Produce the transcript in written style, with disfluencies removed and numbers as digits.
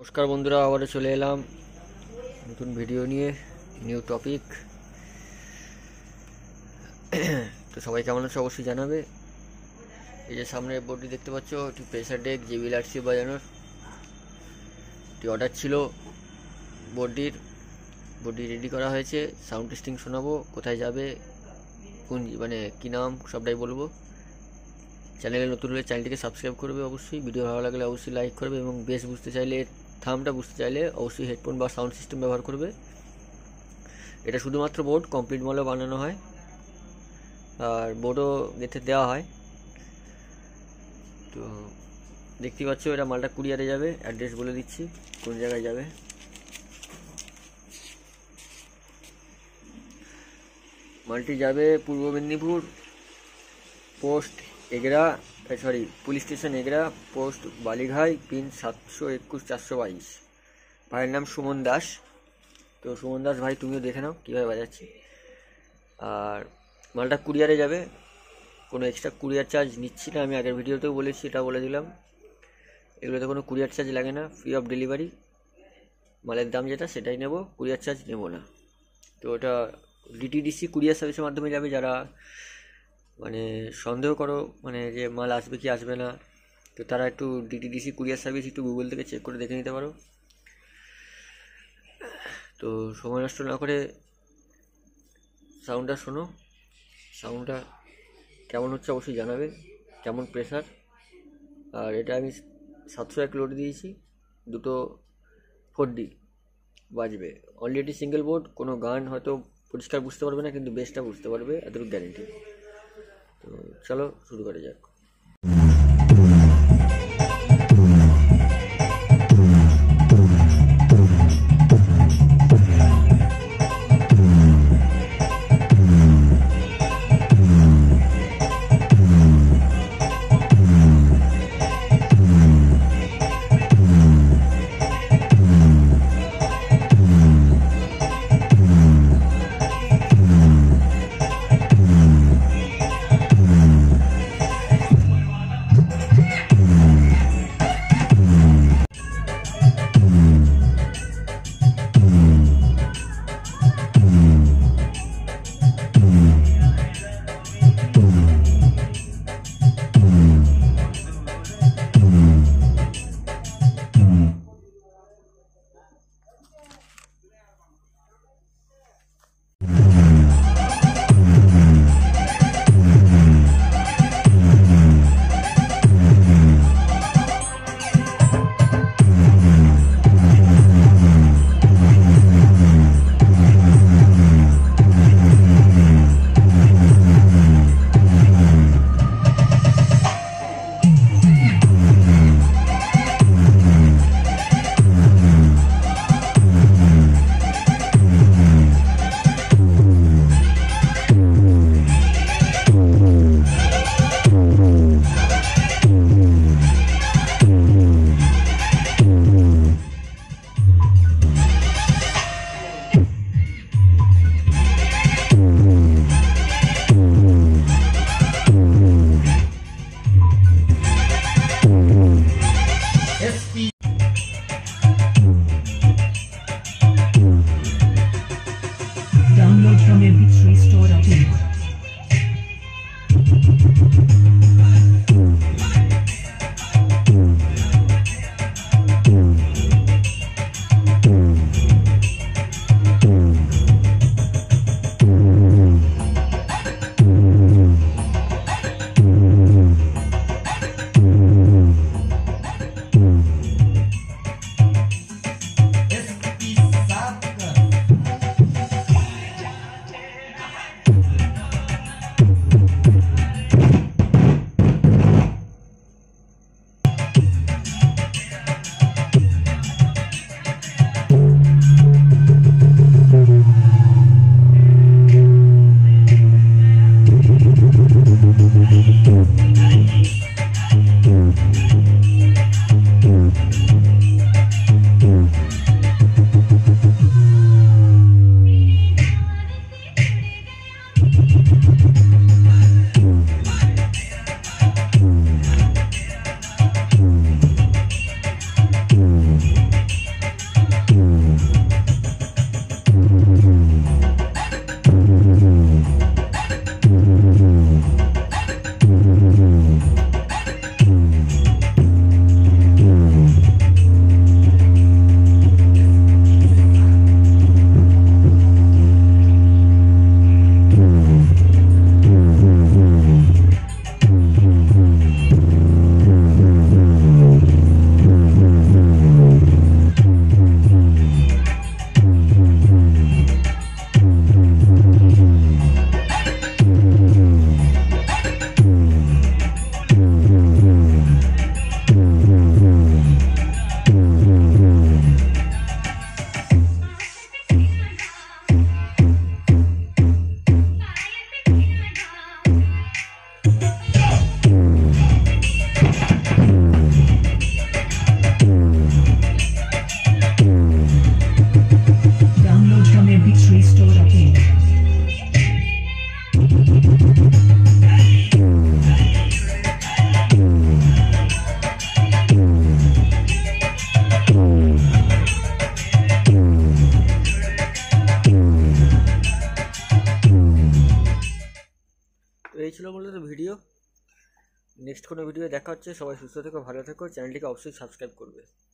নমস্কার বন্ধুরা, আবারও চলে এলাম নতুন ভিডিও নিয়ে, নিউ টপিক। তো সবাই কেমন আছে অবশ্যই জানাবে। এই যে সামনে বোর্ডটি দেখতে পাচ্ছ, এটি প্রেসার ডেক JBL-RC বাজানোর একটি অর্ডার ছিল। বোর্ডটি রেডি করা হয়েছে, সাউন্ড টেস্টিং শোনাবো, কোথায় যাবে, কোন কী নাম সবটাই বলবো। চ্যানেলে নতুন হলে চ্যানেলটিকে সাবস্ক্রাইব করবে অবশ্যই। ভিডিও ভালো লাগলে অবশ্যই লাইক করবে এবং বেস বুঝতে চাইলে, থামটা বুঝতে চাইলে অবশ্যই হেডফোন বা সাউন্ড সিস্টেম ব্যবহার করবে। এটা শুধুমাত্র বোর্ড, কমপ্লিট মলে বানানো হয় আর বোর্ডও গেথে দেওয়া হয়। তো দেখতে পাচ্ছ, এটা মালটা কুরিয়ারে যাবে। অ্যাড্রেস বলে দিচ্ছি কোন জায়গায় যাবে। মালটি যাবে Purba Medinipur, post Egra, police station Egra, post Balighai, pin 721-422। ভাইয়ের নাম সুমন দাস। তো সুমন দাস ভাই, তুমিও দেখে নাও কীভাবে বাজাচ্ছি। আর মালটা কুরিয়ারে যাবে, কোনো এক্সট্রা কুরিয়ার চার্জ নিচ্ছি না। আমি আগের ভিডিওতেও বলেছি, এটা বলে দিলাম। এগুলোতে কোনো কুরিয়ার চার্জ লাগে না, ফ্রি অফ ডেলিভারি। মালের দাম যেটা সেটাই নেব, কুরিয়ার চার্জ নেব না। তো ওটা DTDC কুরিয়ার সার্ভিসের মাধ্যমে যাবে। যারা সন্দেহ করো যে মাল আসবে কি আসবে না, তো তারা একটু DTDC কুরিয়ার সার্ভিস একটু গুগল থেকে চেক করে দেখে নিতে পারো। তো সময় নষ্ট না করে সাউন্ডটা শোনো। সাউন্ডটা কেমন হচ্ছে অবশ্যই জানাবে, কেমন প্রেসার। আর এটা আমি 701 লোড দিয়েছি, দুটো 4D বাজবে। অলরেডি সিঙ্গেল বোর্ড, কোনো গান হয়তো পরিষ্কার বুঝতে পারবে না, কিন্তু বেসটা বুঝতে পারবে, এতটুকু গ্যারেন্টি। তো চলো শুরু করা যাক। এই ছিল মূলত ভিডিও। নেক্সট কোনো ভিডিও দেখা হচ্ছে। সবাই সুস্থ থেকো, ভালো থেকো, চ্যানেলটিকে অবশ্যই সাবস্ক্রাইব করবে।